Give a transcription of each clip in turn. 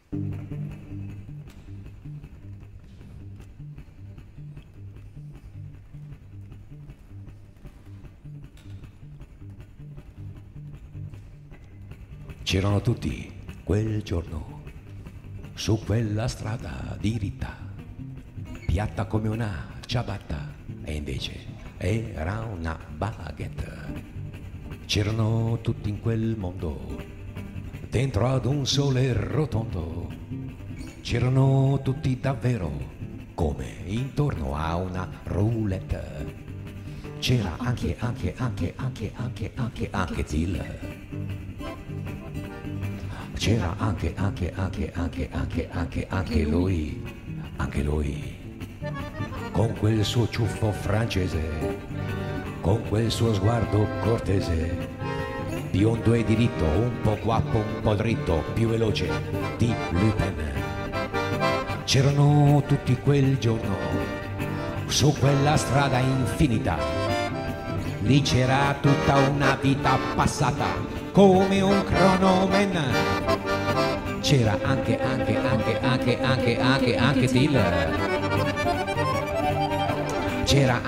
C'erano tutti quel giorno su quella strada diritta, piatta come una ciabatta, e invece era una baguette. C'erano tutti in quel mondo, dentro ad un sole rotondo. C'erano tutti davvero, come intorno a una roulette. C'era anche Till. C'era anche lui, con quel suo ciuffo francese, con quel suo sguardo cortese, biondo e diritto, un po' guappo, un po' dritto, più veloce di Lupin. C'erano tutti quel giorno, su quella strada infinita, lì c'era tutta una vita passata, come un cronomen. C'era anche Till. C'era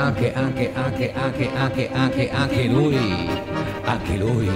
anche lui.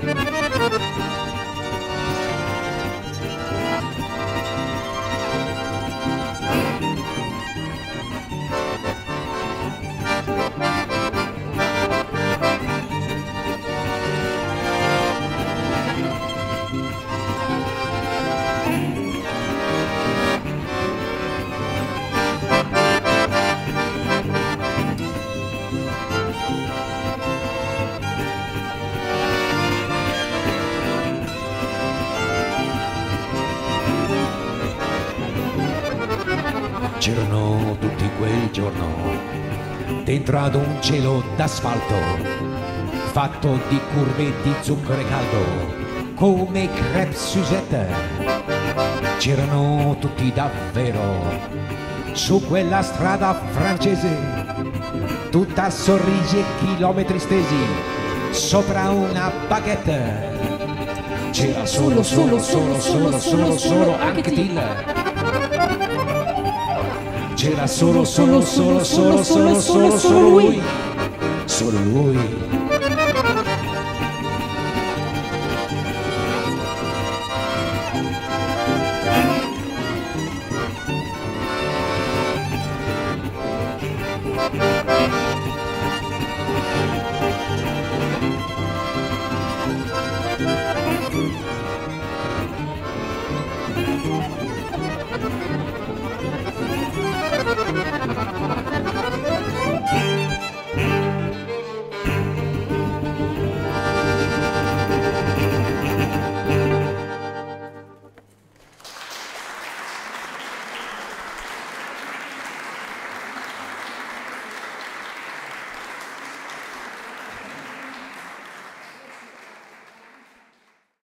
C'erano tutti quel giorno dentro ad un cielo d'asfalto fatto di curve di zucchero caldo come crêpe Suzette. C'erano tutti davvero su quella strada francese, tutta sorrisi e chilometri stesi sopra una baguette. C'era solo anche Till. C'era solo lui. Solo lui.